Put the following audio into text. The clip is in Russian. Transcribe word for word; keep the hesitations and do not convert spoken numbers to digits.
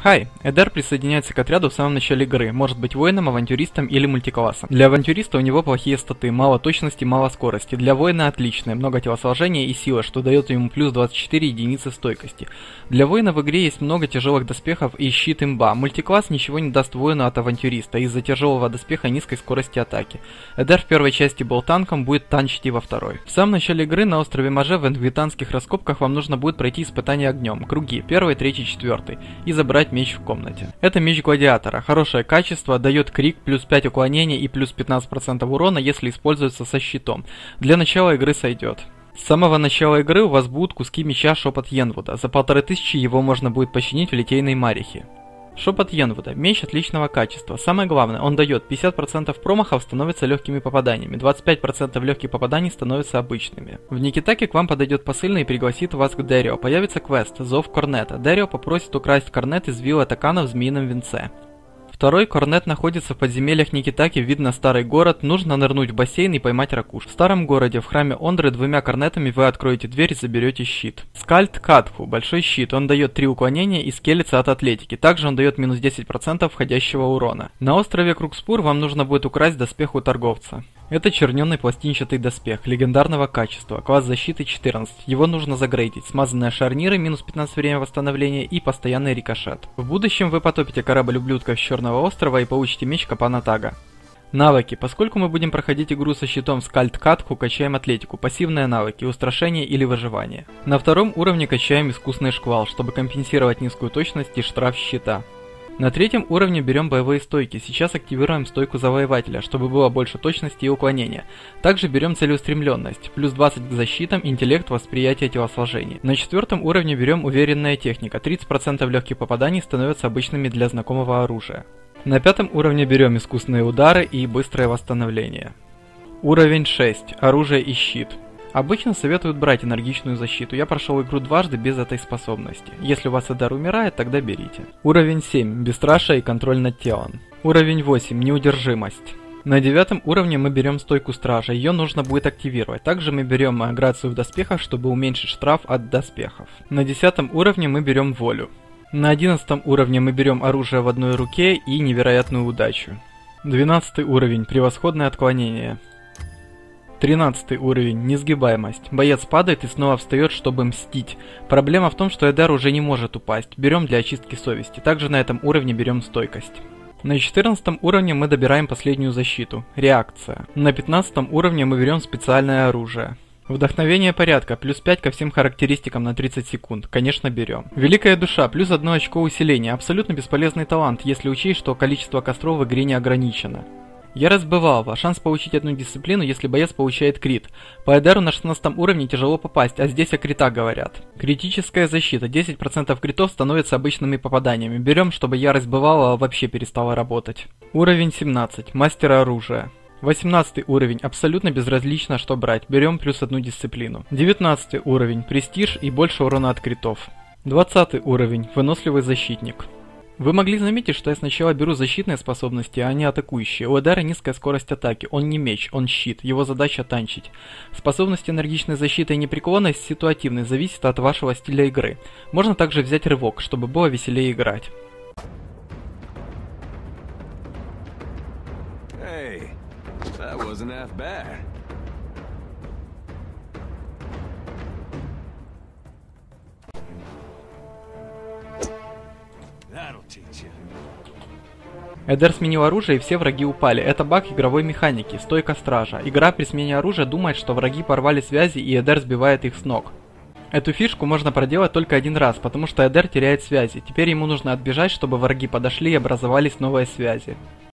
Хай, Эдер присоединяется к отряду в самом начале игры, может быть воином, авантюристом или мультиклассом. Для авантюриста у него плохие статы, мало точности, мало скорости. Для воина отличные, много телосложения и силы, что дает ему плюс двадцать четыре единицы стойкости. Для воина в игре есть много тяжелых доспехов и щит имба. Мультикласс ничего не даст воину от авантюриста из-за тяжелого доспеха и низкой скорости атаки. Эдер в первой части был танком, будет танчить и во второй. В самом начале игры на острове Маже в ингвитанских раскопках вам нужно будет пройти испытание огнем, круги, первый, третий, четвертый, и забрать меч в комнате. Это меч гладиатора, хорошее качество, дает крик, плюс пять уклонения и плюс пятнадцать процентов урона, если используется со щитом. Для начала игры сойдет. С самого начала игры у вас будут куски меча Шепот Йенвуда, за полторы тысячи его можно будет починить в Литейной Марихе. Шепот Йенвуда. Меч отличного качества. Самое главное, он дает пятьдесят процентов промахов становятся легкими попаданиями, двадцать пять процентов легких попаданий становятся обычными. В Никитаке к вам подойдет посыльный и пригласит вас к Дерио. Появится квест «Зов Корнета». Дерио попросит украсть корнет из виллы Такана в Змеином Венце. Второй корнет находится в подземельях Никитаки, видно старый город, нужно нырнуть в бассейн и поймать ракуш. В старом городе, в храме Ондры, двумя корнетами вы откроете дверь и заберете щит. Скальд Катху, большой щит, он дает три уклонения и скелется от атлетики, также он дает минус десять процентов входящего урона. На острове Крукспур вам нужно будет украсть доспех у торговца. Это черненный пластинчатый доспех, легендарного качества, класс защиты четырнадцать. Его нужно загрейдить. Смазанные шарниры, минус пятнадцать время восстановления и постоянный рикошет. В будущем вы потопите корабль ублюдков с Черного острова и получите меч Капана Тага. Навыки. Поскольку мы будем проходить игру со щитом Скальд Катху, качаем атлетику, пассивные навыки, устрашение или выживание. На втором уровне качаем искусный шквал, чтобы компенсировать низкую точность и штраф щита. На третьем уровне берем боевые стойки, сейчас активируем стойку завоевателя, чтобы было больше точности и уклонения. Также берем целеустремленность, плюс двадцать к защитам, интеллект, восприятие телосложений. На четвертом уровне берем уверенная техника, тридцать процентов легких попаданий становятся обычными для знакомого оружия. На пятом уровне берем искусные удары и быстрое восстановление. Уровень шесть, оружие и щит. Обычно советуют брать энергичную защиту, я прошел игру дважды без этой способности. Если у вас Эдер умирает, тогда берите. Уровень семь, бесстрашие и контроль над телом. Уровень восемь, неудержимость. На девятом уровне мы берем стойку стража, ее нужно будет активировать. Также мы берем грацию в доспехах, чтобы уменьшить штраф от доспехов. На десятом уровне мы берем волю. На одиннадцатом уровне мы берем оружие в одной руке и невероятную удачу. двенадцатый уровень, превосходное отклонение. тринадцатый уровень, несгибаемость. Боец падает и снова встает, чтобы мстить. Проблема в том, что Эдер уже не может упасть. Берем для очистки совести. Также на этом уровне берем стойкость. На четырнадцатом уровне мы добираем последнюю защиту. Реакция. На пятнадцатом уровне мы берем специальное оружие. Вдохновение порядка, плюс пять ко всем характеристикам на тридцать секунд, конечно берем. Великая душа, плюс одно очко усиления, абсолютно бесполезный талант, если учесть, что количество костров в игре не ограничено. Ярость бывалого, шанс получить одну дисциплину, если боец получает крит. По Эдеру на шестнадцатом уровне тяжело попасть, а здесь о критах говорят. Критическая защита, десять процентов критов становятся обычными попаданиями, берем, чтобы ярость бывалого вообще перестала работать. Уровень семнадцать, мастер оружия. восемнадцатый уровень, абсолютно безразлично, что брать, берем плюс одну дисциплину. девятнадцатый уровень, престиж и больше урона от критов. двадцатый уровень, выносливый защитник. Вы могли заметить, что я сначала беру защитные способности, а не атакующие. У Эдера низкая скорость атаки, он не меч, он щит, его задача танчить. Способность энергичной защиты и непреклонность ситуативной, зависит от вашего стиля игры. Можно также взять рывок, чтобы было веселее играть. Hey, that wasn't half bad. Эдер сменил оружие и все враги упали. Это баг игровой механики, стойка стража. Игра при смене оружия думает, что враги порвали связи и Эдер сбивает их с ног. Эту фишку можно проделать только один раз, потому что Эдер теряет связи. Теперь ему нужно отбежать, чтобы враги подошли и образовались новые связи.